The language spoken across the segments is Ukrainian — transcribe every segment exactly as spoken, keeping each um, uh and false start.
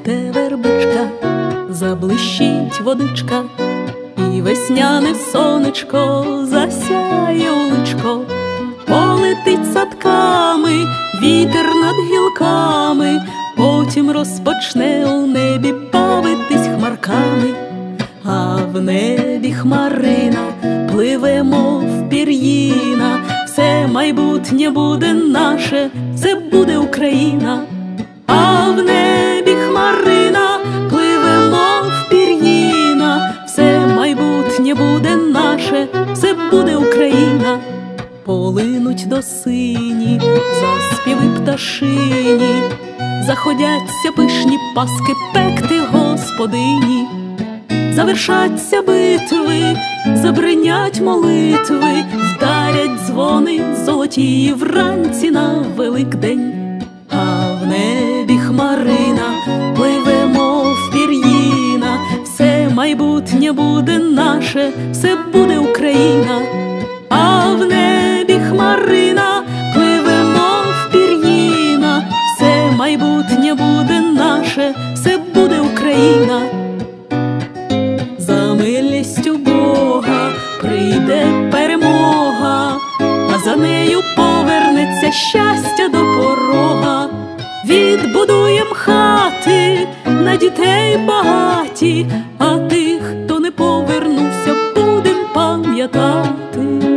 Зацвіте вербичка, заблищить водичка, і весняне сонечко засяє у личко. Полетить садками вітер над гілками, потім розпочне у небі бавитись хмарками. А в небі хмарина пливе, мов пір'їна, все майбутнє буде наше, це буде Україна. А в небі хмарина пливе, мов пір'їна, все майбутнє буде наше, це буде Україна. Полинуть до сині заспіви пташині, заходяться пишні паски пекти господині. Завершаться битви, забринять молитви, вдарять дзвони золоті вранці на Великдень. А в небі хмарина пливе, мов пір'їна, все майбутнє буде наше, все буде Україна. А в небі хмарина пливе, мов пір'їна, все майбутнє буде наше, все буде Україна. За милістю Бога прийде перемога, а за нею повернеться щастя до порога. Відбудуєм хати на дітей багаті, а тих, хто не повернувся, будем пам'ятати.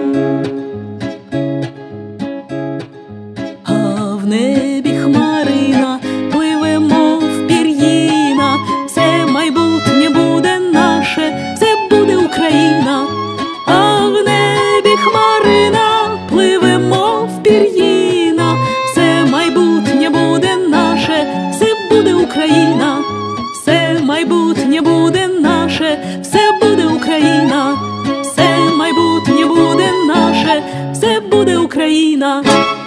А в небі хмарина пливе, мов пір'їна, все майбутнє буде наше, це буде Україна. А в небі хмарина пливе, мов пір'їна, все майбутнє буде наше, все буде Україна. Все майбутнє буде наше, все буде Україна. Все майбутнє буде наше, все буде Україна.